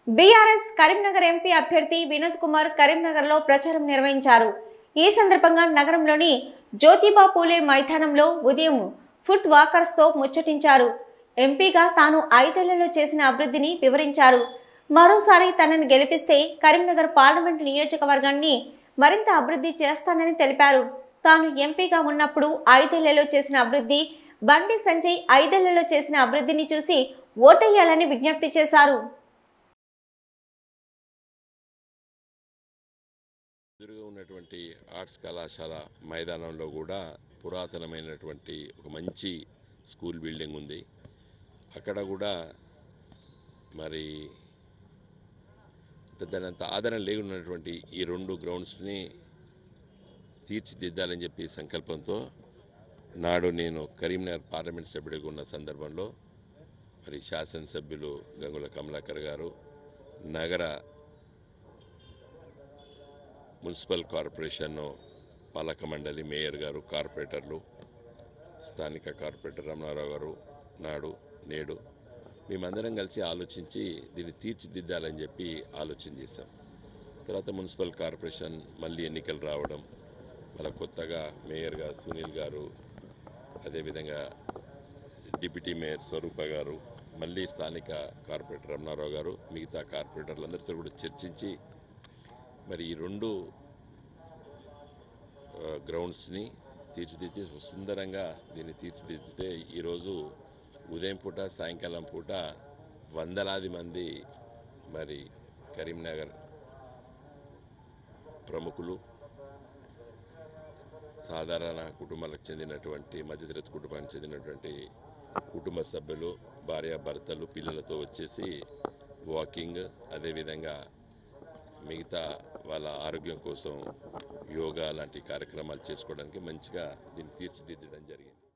BRS Karimnagar MP అభ్యర్థి వినోద్ కుమార్ కరీంనగర్లో ప్రచారం నిర్వహించారు. ఈ సందర్భంగా నగరంలోని జ్యోతిబా పూలే మైదానంలో ఉదయం ఫుట్ వాకర్స్తో ముచ్చటించారు. ఎంపీగా తాను 5 ఏళ్లలో చేసిన అభివృద్ధిని వివరించారు. మరోసారి తనను గెలిపిస్తే కరీంనగర్ పార్లమెంటు నియోజకవర్గాన్ని మరింత అభివృద్ధి చేస్తానని తెలిపారు. తాను ఎంపీగా ఉన్నప్పుడు 5 ఏళ్లలో చేసిన అభివృద్ధి, బండి సంజయ్ 5 ఏళ్లలో చేసిన అభివృద్ధిని చూసి ఓటేయాలని విజ్ఞప్తి చేశారు. ఎదురుగా ఉన్నటువంటి ఆర్ట్స్ కళాశాల మైదానంలో కూడా పురాతనమైనటువంటి ఒక మంచి స్కూల్ బిల్డింగ్ ఉంది. అక్కడ కూడా మరి దానంత ఆదరణ లేకున్నటువంటి ఈ 2 గ్రౌండ్స్ని తీర్చిదిద్దాలని చెప్పి సంకల్పంతో నాడు నేను కరీంనగర్ పార్లమెంట్ సభ్యుడిగా ఉన్న సందర్భంలో మరి శాసనసభ్యులు గంగుల కమలాకర్ గారు, నగర మున్సిపల్ కార్పొరేషన్ పాలక మండలి మేయర్ గారు, కార్పొరేటర్లు, స్థానిక కార్పొరేటర్ రమణారావు గారు నేడు మేమందరం కలిసి ఆలోచించి దీన్ని తీర్చిదిద్దాలని చెప్పి ఆలోచన చేశాం. తర్వాత మున్సిపల్ కార్పొరేషన్ మళ్ళీ ఎన్నికలు రావడం, మళ్ళీ కొత్తగా మేయర్గా సునీల్ గారు, అదేవిధంగా డిప్యూటీ మేయర్ స్వరూప గారు, మళ్ళీ స్థానిక కార్పొరేటర్ రమణారావు గారు, మిగతా కార్పొరేటర్లందరితో కూడా చర్చించి మరి ఈ 2 గ్రౌండ్స్ని తీర్చిదిద్ది సుందరంగా దీన్ని తీర్చిదిద్దితే ఈరోజు ఉదయం పూట సాయంకాలం పూట వందలాది మంది మరి కరీంనగర్ ప్రముఖులు, సాధారణ కుటుంబాలకు చెందినటువంటి మధ్యతరగతి కుటుంబానికి చెందినటువంటి కుటుంబ సభ్యులు, భార్యాభర్తలు, పిల్లలతో వచ్చేసి వాకింగ్, అదేవిధంగా మిగతా వాళ్ళ ఆరోగ్యం కోసం యోగా లాంటి కార్యక్రమాలు చేసుకోవడానికి మంచిగా దీన్ని తీర్చిదిద్దడం జరిగింది.